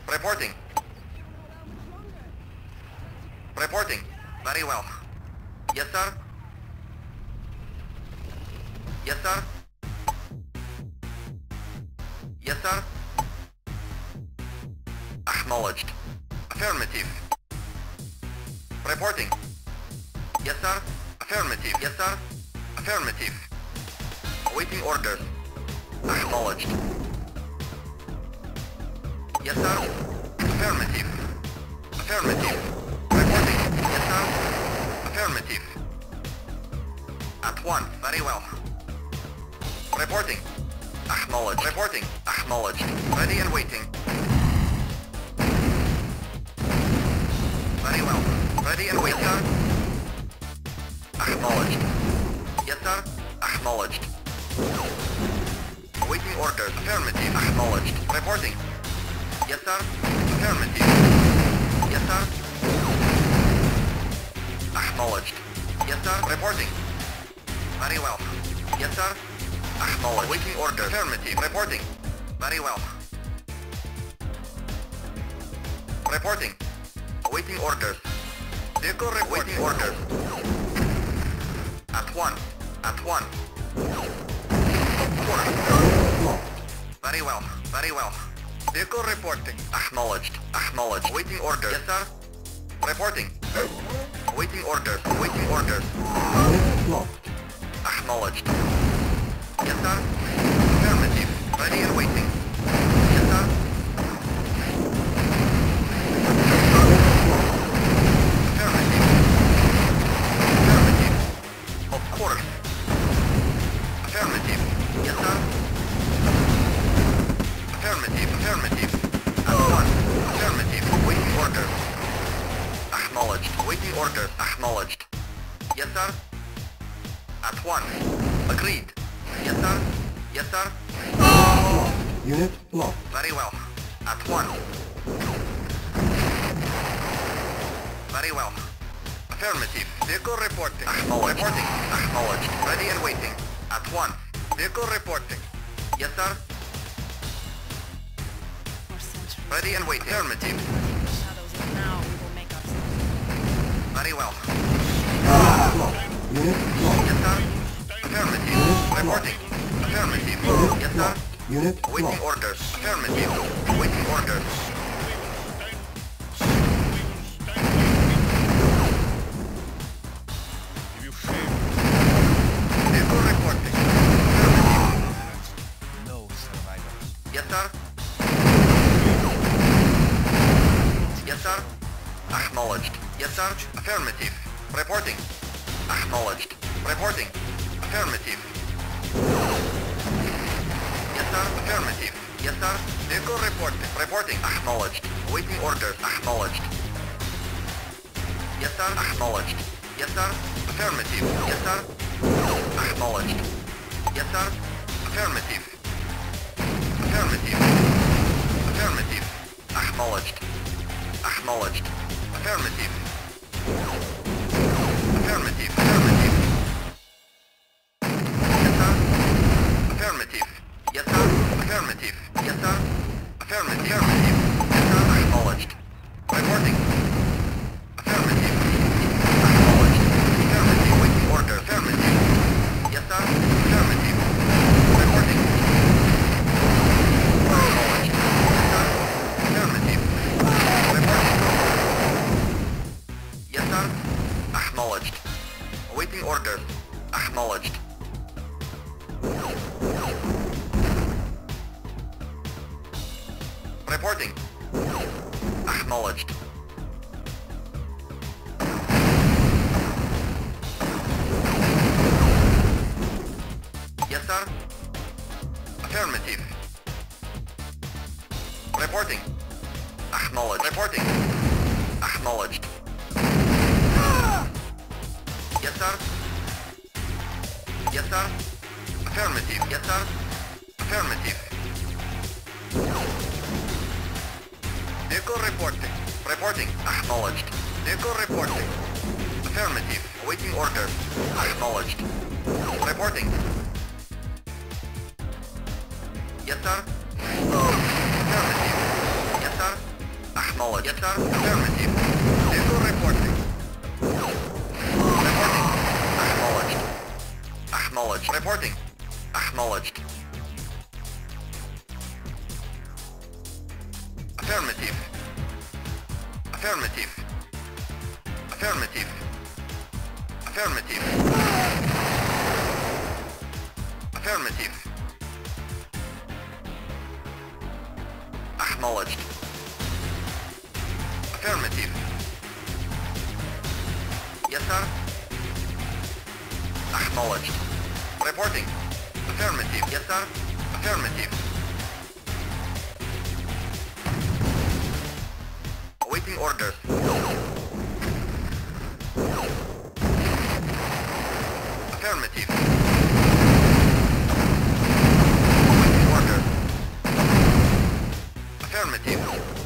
Reporting. Reporting. Very well. Yes, sir. Yes, sir. Yes, sir. Acknowledged. Affirmative. Reporting. Yes, sir. Affirmative. Yes, sir. Affirmative. Awaiting orders. Acknowledged. Yes, sir. Affirmative. Affirmative. Reporting. Yes, sir. Affirmative. At once. Very well. Reporting. Acknowledged. Reporting. Acknowledged. Ready and waiting. Very well. Ready and waiting. Yes, sir. Acknowledged. Yes, sir. Acknowledged. Awaiting orders. Affirmative. Acknowledged. Reporting. Yes, sir. Affirmative. Yes, sir. Acknowledged. Yes, sir. Reporting. Very well. Yes, sir. Acknowledged. Waiting order. Affirmative. Reporting. Very well. Reporting. Awaiting orders. Vehicle reporting orders. At once. At once. Very well. Very well. Vehicle reporting. Acknowledged. Acknowledged. Waiting orders. Yes, sir. Reporting. Waiting orders. Waiting orders. Acknowledged. Yes, sir. Affirmative. Ready and waiting. Yes, sir. Affirmative. Affirmative. Of course. Affirmative. Yes, sir. Affirmative. Affirmative. At once. Affirmative. Waiting orders. Acknowledged. Waiting orders. Acknowledged. Yes, sir. At once. Agreed. Yes, sir. Yes, sir. Unit lost. Very well. At once. Very well. Affirmative. Vehicle reporting. Acknowledged. Reporting. Acknowledged. Ready and waiting. At once. Vehicle reporting. Yes, sir. Ready and waiting. Affirmative. Shadows of now we will make ourselves. Very well. Unit lost. Yes, sir. Affirmative. Reporting. Affirmative. Yes, sir. Unit Waiting lost. orders. Affirmative. Waiting orders. Vehicle reporting. Affirmative. No survivors. Yes, sir. Yes, sir. Acknowledged. Yes, sir. Affirmative. Reporting. Acknowledged. Reporting. Affirmative. Yes, sir. Affirmative. Yes, sir. Vehicle reporting. Reporting. Acknowledged. Waiting orders. Acknowledged. Yes, sir. Acknowledged. Yes, sir. Affirmative. Yes, sir. Acknowledged. Yes, sir. Affirmative. Affirmative. Affirmative. Acknowledged. Acknowledged. Affirmative. Affirmative. Affirmative. Yes, sir. Affirmative. Yes, sir. Affirmative. Yes, sir. Affirmative. Affirmative. Yes, sir. Acknowledged. Reporting. Affirmative. Acknowledged. Affirmative. Waiting order. Affirmative. Yes, sir. Affirmative. Reporting. Acknowledged. Yes, sir. Affirmative. Reporting. Yes, sir. Acknowledged. Awaiting orders. Acknowledged. Reporting. Acknowledged. Yes, sir. Affirmative. Reporting. Acknowledged. Reporting. Acknowledged. Yes, sir. Yes, sir. Affirmative. Yes, sir. Affirmative. Vehicle reporting. Reporting. Acknowledged. Vehicle reporting. Affirmative. Awaiting orders. Acknowledged. Reporting. Yes, sir. Affirmative. Yes, sir. Acknowledged. Yes, sir. Affirmative. Vehicle reporting. Reporting. Acknowledged. Acknowledged. Reporting. Acknowledged. Affirmative. Affirmative. Affirmative. Affirmative. Affirmative. Acknowledged. Affirmative. Yes, sir. Acknowledged. Reporting. Affirmative. Yes, sir. Affirmative. Awaiting orders. Affirmative. Awaiting orders. Affirmative.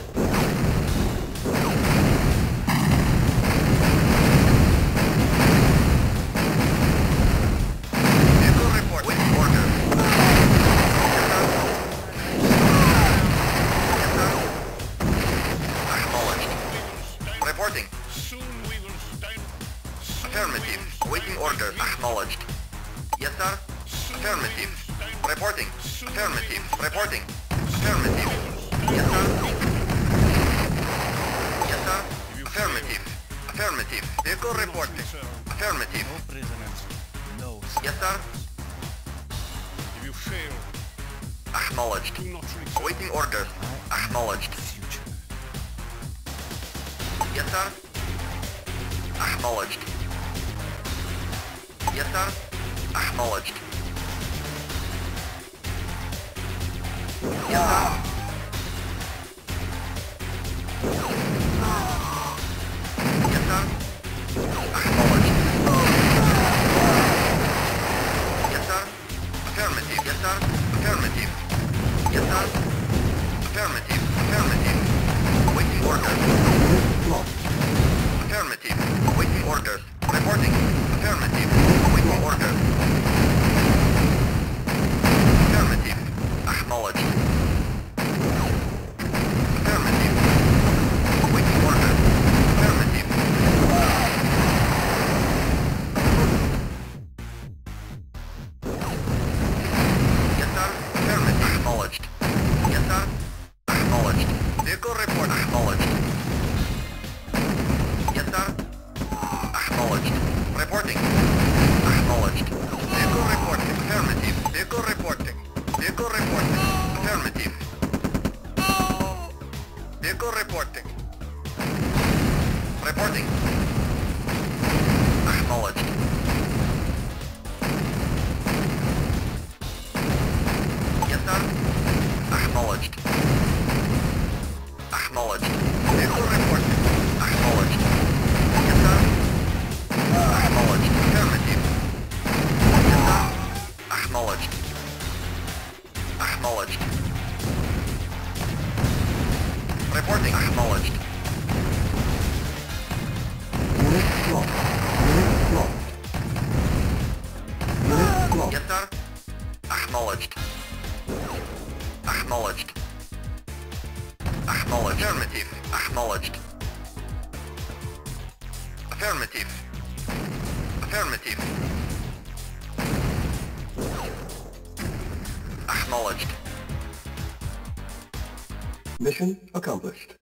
Vehicle report. Waiting orders. Yes, sir. Yes, sir. Acknowledged. Reporting. Soon we will stand. Affirmative. Awaiting orders. Acknowledged. Yes, sir. Affirmative. Reporting. Affirmative. Reporting. Affirmative. Yes, sir. Yes, sir. Affirmative. Affirmative. Vehicle reporting. Affirmative. No prisoners. No. Yes, sir. If you fail, Acknowledged. do not return. Awaiting orders. Acknowledged. Future. Yes, sir. Acknowledged. Yes, sir. Acknowledged. Yes, sir. Yes, sir. Acknowledged. Yes, sir. Affirmative. Yes, sir. Affirmative. Yes, sir. Affirmative. Affirmative. Awaiting orders. Lost. Affirmative. Awaiting orders. Reporting. Affirmative. Awaiting orders. Affirmative. Acknowledged. Affirmative. Awaiting orders. Affirmative. Yes, sir. Affirmative. Acknowledged. Yes, sir. Acknowledged. Vehicle report. Acknowledged. Yes, sir. Acknowledged. Reporting. Acknowledged. Vehicle reporting. Affirmative. Vehicle reporting. Vehicle reporting. Affirmative. Vehicle reporting. Reporting. Acknowledged. Yes, sir. Acknowledged. Acknowledged. Vehicle reporting. Acknowledged. Yes, sir. Acknowledged. Affirmative. Yes, sir. Acknowledged. Acknowledged. Reporting. Acknowledged. Unit lost. Unit lost. Unit lost. Yes, sir. Acknowledged. Acknowledged. Acknowledged. Affirmative. Acknowledged. Affirmative. Affirmative. Acknowledged. Mission accomplished.